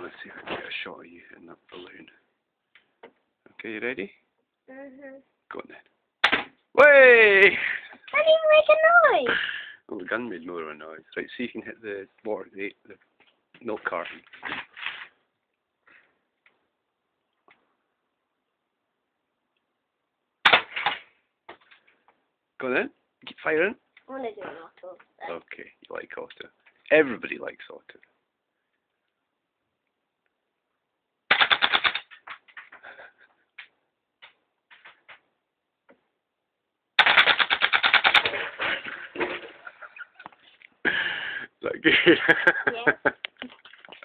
Let's see if I can get a shot of you in that balloon. Okay, you ready? Go on then. Way! I didn't make a noise. Well, the gun made more of a noise. Right, see if you can hit the water, the milk carton. Go on then. Keep firing. I want to do an auto. Okay, you like auto. Everybody likes auto. Is that good? Yeah.